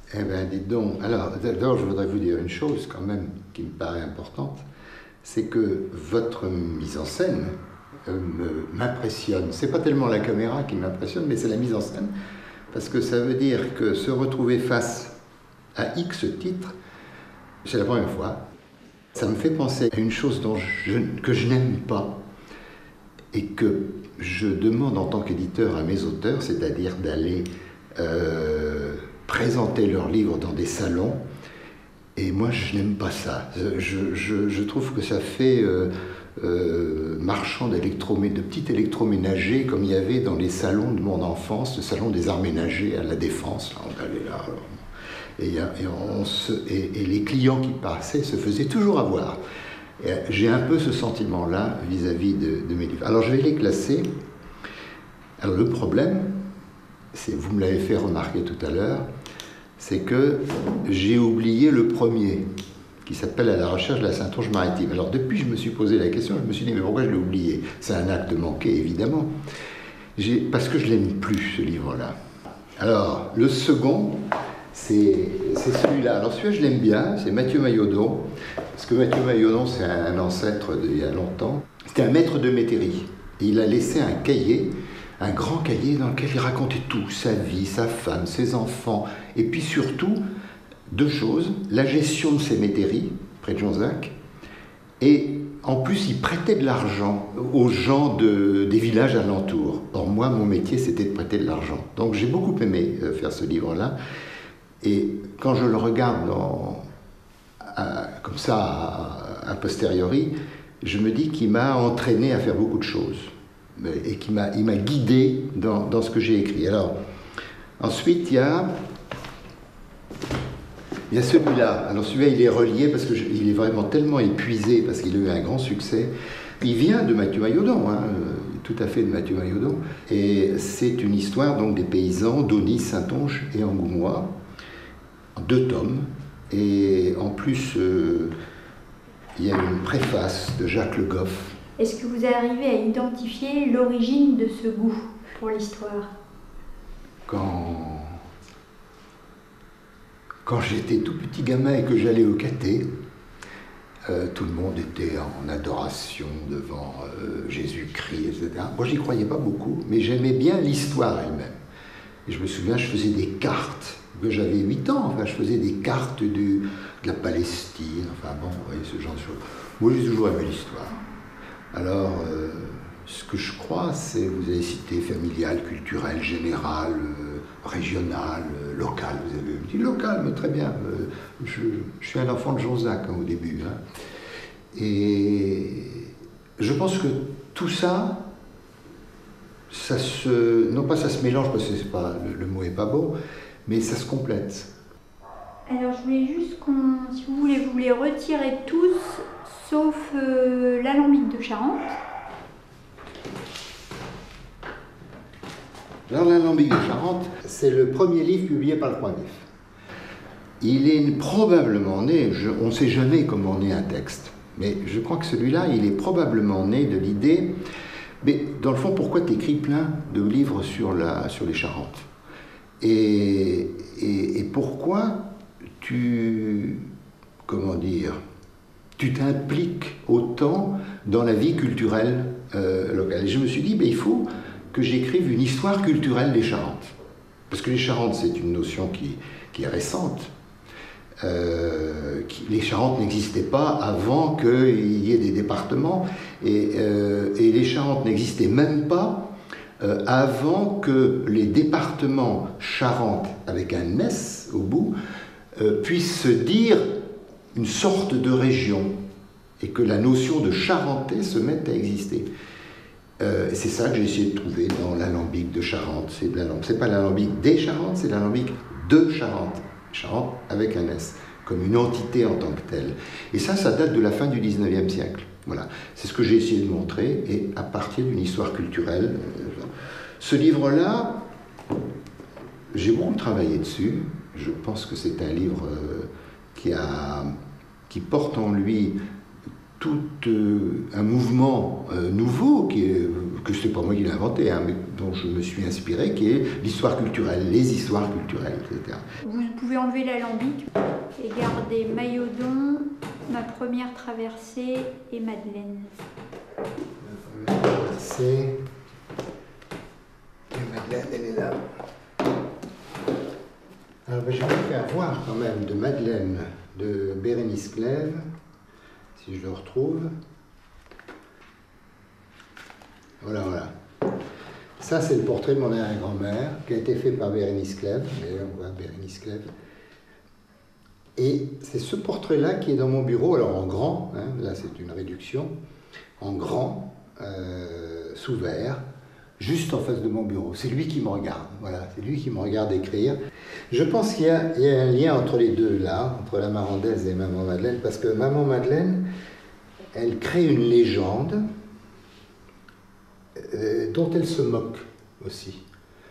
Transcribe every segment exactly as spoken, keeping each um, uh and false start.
Eh bien, dites donc. Alors, d'abord, je voudrais vous dire une chose quand même qui me paraît importante, c'est que votre mise en scène euh, m'impressionne. C'est pas tellement la caméra qui m'impressionne, mais c'est la mise en scène, parce que ça veut dire que se retrouver face à X titres, c'est la première fois. Ça me fait penser à une chose dont je, que je n'aime pas et que je demande en tant qu'éditeur à mes auteurs, c'est-à-dire d'aller euh, présenter leurs livres dans des salons. Et moi, je n'aime pas ça. Je, je, je trouve que ça fait euh, euh, marchand d'électroménager, de petit électroménager, comme il y avait dans les salons de mon enfance, le salon des arts ménagers à la Défense. Là, on allait là, alors, et, et, on se, et, et les clients qui passaient se faisaient toujours avoir. J'ai un peu ce sentiment-là vis-à-vis de, de mes livres. Alors, je vais les classer. Alors, le problème, c'est, vous me l'avez fait remarquer tout à l'heure, c'est que j'ai oublié le premier, qui s'appelle « À la recherche de la Saintonge maritime ». Alors depuis, je me suis posé la question, je me suis dit, mais pourquoi je l'ai oublié? C'est un acte manqué, évidemment. Parce que je ne l'aime plus, ce livre-là. Alors, le second, c'est celui-là. Alors celui-là, je l'aime bien, c'est Mathieu Mailhodon, parce que Mathieu Mailhodon, c'est un ancêtre d'il y a longtemps. C'était un maître de métairie. Et il a laissé un cahier, un grand cahier dans lequel il racontait tout, sa vie, sa femme, ses enfants, et puis surtout, deux choses, la gestion de ses métairies, près de Jonzac, et en plus, il prêtait de l'argent aux gens de, des villages alentours. Or, moi, mon métier, c'était de prêter de l'argent. Donc, j'ai beaucoup aimé faire ce livre-là, et quand je le regarde dans, à, comme ça, a, a posteriori, je me dis qu'il m'a entraîné à faire beaucoup de choses. Et qui m'a il m'a guidé dans, dans ce que j'ai écrit. Alors, ensuite, il y a, il y a celui-là. Alors, celui-là, il est relié parce qu'il est vraiment tellement épuisé, parce qu'il a eu un grand succès. Il vient de Mathieu Mailhodon, hein, tout à fait de Mathieu Mailhodon. Et c'est une histoire donc des paysans d'Aunis, Saintonge et Angoumois, en deux tomes. Et en plus, euh, il y a une préface de Jacques Le Goff. Est-ce que vous arrivez à identifier l'origine de ce goût pour l'histoire? Quand, quand j'étais tout petit gamin et que j'allais au caté, euh, tout le monde était en adoration devant euh, Jésus-Christ, et cetera. Moi, j'y croyais pas beaucoup, mais j'aimais bien l'histoire elle-même. Et je me souviens, je faisais des cartes, que j'avais huit ans, enfin, je faisais des cartes du, de la Palestine, enfin bon, vous voyez, ce genre de choses. Moi, j'ai toujours aimé l'histoire. Alors, euh, ce que je crois, c'est, vous avez cité familial, culturel, général, euh, régional, euh, local. Vous avez dit local, mais très bien. Euh, je, je suis un enfant de Jonzac hein, au début. Hein. Et je pense que tout ça, ça se, non pas ça se mélange parce que c'est pas, le, le mot est pas beau, mais ça se complète. Alors, je voulais juste qu'on, si vous voulez, vous les retirez tous, sauf euh, l'alambic de Charente. Alors, l'alambic de Charente, c'est le premier livre publié par le Croix Vif. Il est probablement né, je, on ne sait jamais comment naît un texte, mais je crois que celui-là, il est probablement né de l'idée, mais dans le fond, pourquoi tu écris plein de livres sur, la, sur les Charentes et, et, et pourquoi tu, comment dire, tu t'impliques autant dans la vie culturelle euh, locale. Et je me suis dit, ben, il faut que j'écrive une histoire culturelle des Charentes. Parce que les Charentes, c'est une notion qui, qui est récente. Euh, qui, les Charentes n'existaient pas avant qu'il y ait des départements. Et, euh, et les Charentes n'existaient même pas euh, avant que les départements Charentes, avec un S au bout, euh, puissent se dire une sorte de région, et que la notion de charentais se mette à exister. Euh, c'est ça que j'ai essayé de trouver dans l'alambic de Charente. C'est pas l'alambic des Charentes, c'est l'alambic de Charente. Charente avec un S, comme une entité en tant que telle. Et ça, ça date de la fin du dix-neuvième siècle. Voilà. C'est ce que j'ai essayé de montrer, et à partir d'une histoire culturelle. Euh, ce livre-là, j'ai beaucoup travaillé dessus. Je pense que c'est un livre euh, qui a... qui porte en lui tout euh, un mouvement euh, nouveau, qui est que ce n'est pas moi qui l'ai inventé, hein, mais dont je me suis inspiré, qui est l'histoire culturelle, les histoires culturelles, et cetera. Vous pouvez enlever l'alambic et garder Maillodon, Ma première traversée et Madeleine. Ma première traversée et Madeleine, elle est là. Alors ben, je vais vous faire voir quand même de Madeleine de Bérénice Clèves, si je le retrouve. Voilà, voilà. Ça, c'est le portrait de mon arrière-grand-mère, qui a été fait par Bérénice Clèves. D'ailleurs, on voit Bérénice Clèves. Et c'est ce portrait-là qui est dans mon bureau, alors en grand, hein, là c'est une réduction, en grand, euh, sous verre, juste en face de mon bureau. C'est lui qui me regarde, voilà, c'est lui qui me regarde écrire. Je pense qu'il y a, il y a un lien entre les deux là, entre la Marandaise et Maman Madeleine, parce que Maman Madeleine, elle crée une légende euh, dont elle se moque aussi.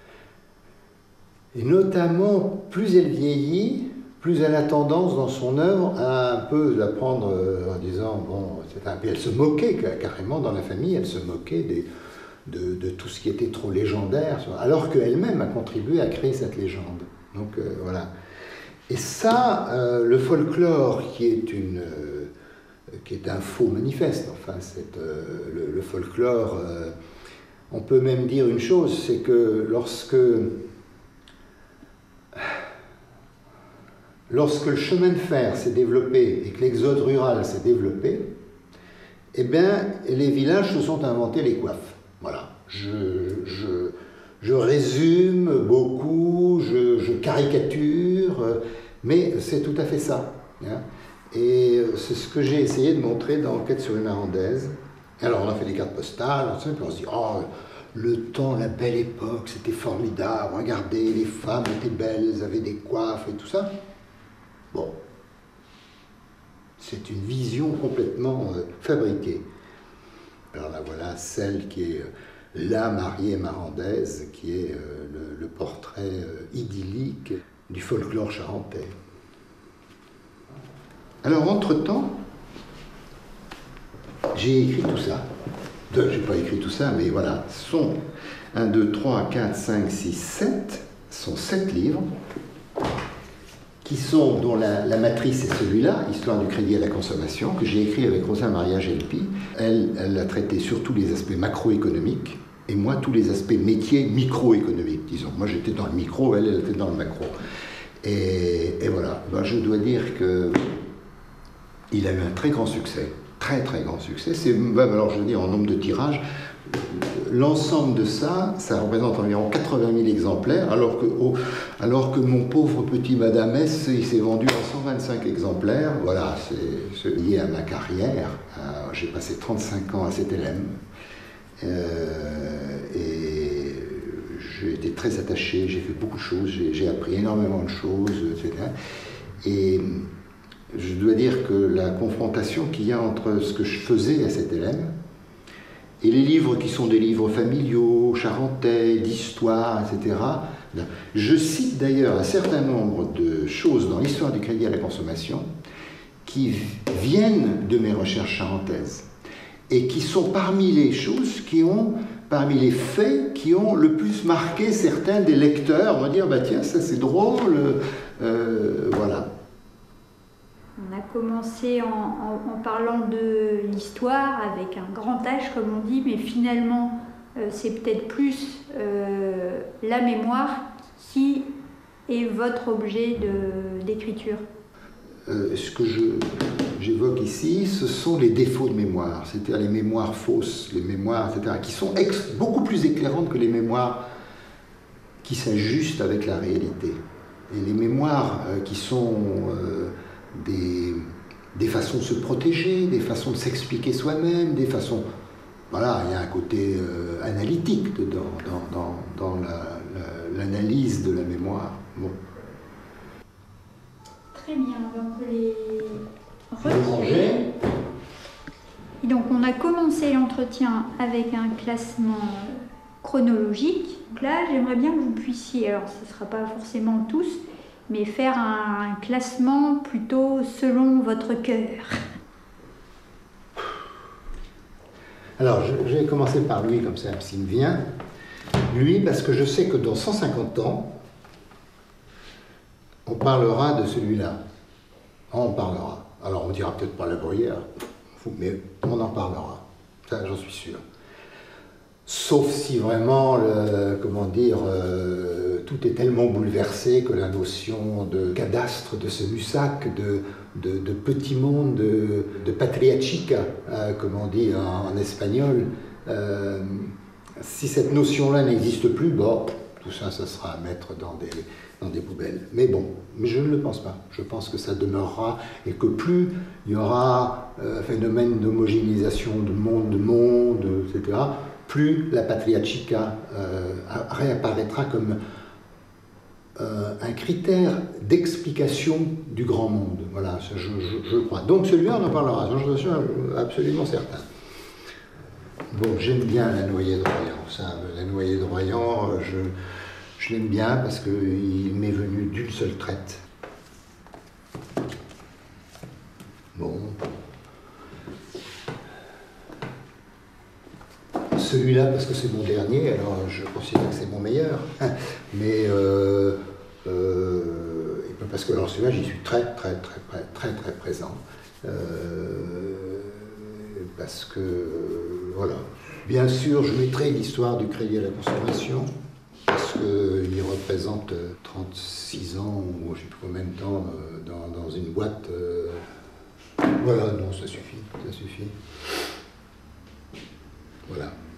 Et notamment, plus elle vieillit, plus elle a tendance dans son œuvre à un peu la prendre euh, en disant, bon, c'est un... Puis elle se moquait carrément dans la famille, elle se moquait des, de, de tout ce qui était trop légendaire, alors qu'elle-même a contribué à créer cette légende. Donc euh, voilà. Et ça, euh, le folklore qui est, une, euh, qui est un faux manifeste, enfin, c'est, euh, le, le folklore, euh, on peut même dire une chose, c'est que lorsque... Lorsque le chemin de fer s'est développé et que l'exode rural s'est développé, eh bien, les villages se sont inventés les coiffes. Voilà. Je, je, je résume beaucoup, je, je caricature, mais c'est tout à fait ça. Hein. Et c'est ce que j'ai essayé de montrer dans Enquête sur une Marandaise. Alors, on a fait des cartes postales, puis on se dit, oh, le temps, la belle époque, c'était formidable, regardez, les femmes étaient belles, elles avaient des coiffes et tout ça. Bon, c'est une vision complètement euh, fabriquée. Alors là, voilà celle qui est euh, la mariée marandaise, qui est euh, le, le portrait euh, idyllique du folklore charentais. Alors, entre-temps, j'ai écrit tout ça. Je n'ai pas écrit tout ça, mais voilà, ce sont un, deux, trois, quatre, cinq, six, sept, sont sept livres, qui sont, dont la, la matrice est celui-là, Histoire du crédit à la consommation, que j'ai écrit avec Rosa Maria Gelpi. Elle, elle a traité surtout les aspects macroéconomiques, et moi tous les aspects métiers microéconomiques, disons. Moi j'étais dans le micro, elle, elle était dans le macro. Et, et voilà, ben, je dois dire qu'il a eu un très grand succès, très très grand succès. C'est, ben, alors je veux dire en nombre de tirages, l'ensemble de ça, ça représente environ quatre-vingt mille exemplaires, alors que, oh, alors que mon pauvre petit Madame S, il s'est vendu à cent vingt-cinq exemplaires. Voilà, c'est lié à ma carrière. J'ai passé trente-cinq ans à C T L M. Euh, et j'ai été très attaché, j'ai fait beaucoup de choses, j'ai appris énormément de choses, et cetera. Et je dois dire que la confrontation qu'il y a entre ce que je faisais à C T L M et les livres qui sont des livres familiaux, charentais, d'histoire, et cetera. Je cite d'ailleurs un certain nombre de choses dans l'histoire du crédit à la consommation qui viennent de mes recherches charentaises et qui sont parmi les choses qui ont, parmi les faits qui ont le plus marqué certains des lecteurs. On va dire, bah tiens, ça c'est drôle, euh, voilà. On a commencé en, en, en parlant de l'histoire avec un grand H, comme on dit, mais finalement, euh, c'est peut-être plus euh, la mémoire qui est votre objet d'écriture. Euh, ce que je, j'évoque ici, ce sont les défauts de mémoire, c'est-à-dire les mémoires fausses, les mémoires, et cetera, qui sont ex, beaucoup plus éclairantes que les mémoires qui s'ajustent avec la réalité. Et les mémoires euh, qui sont... Euh, Des, des façons de se protéger, des façons de s'expliquer soi-même, des façons... Voilà, il y a un côté euh, analytique dedans, dans, dans, dans la, la, l'analyse de la mémoire. Bon. Très bien, on peut les retirer. Et donc on a commencé l'entretien avec un classement chronologique. Donc là, j'aimerais bien que vous puissiez, alors ce ne sera pas forcément tous, mais faire un classement plutôt selon votre cœur. Alors, je, je vais commencer par lui, comme ça, s'il me vient. Lui, parce que je sais que dans cent cinquante ans, on parlera de celui-là. On parlera. Alors, on dira peut-être pas la Bruyère, mais on en parlera. Ça, j'en suis sûr. Sauf si vraiment, le, comment dire, euh, tout est tellement bouleversé que la notion de cadastre, de ce Mussac, de, de, de petit monde, de, de patria chica, euh, comme on dit en, en espagnol, euh, si cette notion-là n'existe plus, bon, tout ça, ça sera à mettre dans des, dans des poubelles. Mais bon, mais je ne le pense pas. Je pense que ça demeurera et que plus il y aura un euh, phénomène d'homogénéisation de monde, de monde, et cetera, plus la patria chica euh, réapparaîtra comme euh, un critère d'explication du grand monde. Voilà, je, je, je crois. Donc celui-là, on en parlera, j'en suis absolument certain. Bon, j'aime bien la noyée de Royan. Ça, la noyée de Royan, je, je l'aime bien parce qu'il m'est venu d'une seule traite. Bon. Celui-là, parce que c'est mon dernier, alors je considère que c'est mon meilleur. Mais euh, euh, parce que alors celui-là, j'y suis très, très, très, très, très, très présent. Euh, parce que, voilà. Bien sûr, je mettrai l'histoire du crédit à la consommation, parce qu'il représente trente-six ans, ou je ne sais plus combien de temps, dans, dans une boîte. Euh, voilà, non, ça suffit, ça suffit. Voilà.